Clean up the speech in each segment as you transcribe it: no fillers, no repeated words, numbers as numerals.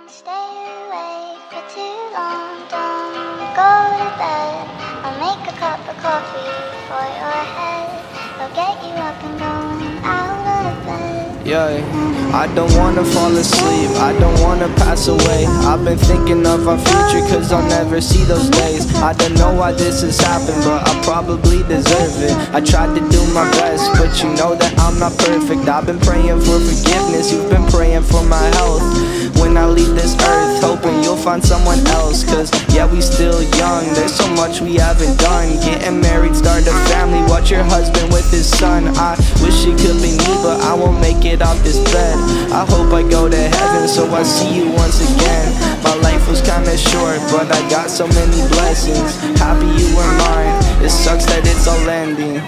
Stay awake for too long, don't go to bed. I'll make a cup of coffee for your head. I'll get you up and going out of bed. Yeah, I don't wanna fall asleep, I don't wanna pass away. I've been thinking of our future cause I'll never see those days. I don't know why this has happened, but I probably deserve it. I tried to do my best, but you know that I'm not perfect. I've been praying for forgiveness, you've been praying for my health. When I leave this earth, hoping you'll find someone else. Cause yeah, we still young, there's so much we haven't done. Getting married, start a family, watch your husband with his son. I wish it could be me, but I won't make it off this bed. I hope I go to heaven so I see you once again. My life was kinda short, but I got so many blessings. Happy you were mine, it sucks that it's all ending.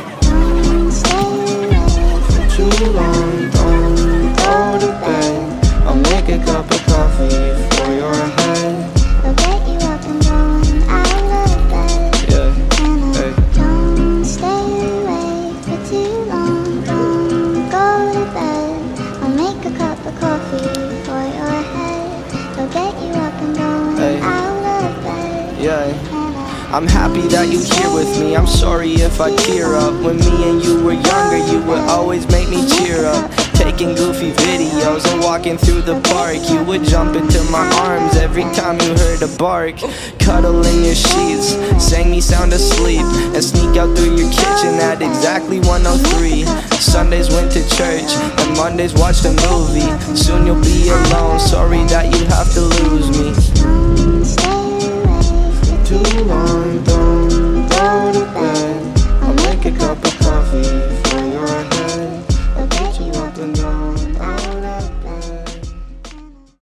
For too long, don't go to bed. I'll make a cup of coffee for your head. I'll get you up and going out of bed. Yeah, hey. Don't stay awake for too long, don't go to bed. I'll make a cup of coffee for your head. I'll get you up and going out of bed. Yeah. I'm happy that you're here with me, I'm sorry if I tear up. When me and you were younger, you would always make me cheer up. Taking goofy videos and walking through the park, you would jump into my arms every time you heard a bark. Cuddle in your sheets, sang me sound asleep, and sneak out through your kitchen at exactly 1:03. Sundays went to church, and Mondays watched a movie. Soon you'll be alone,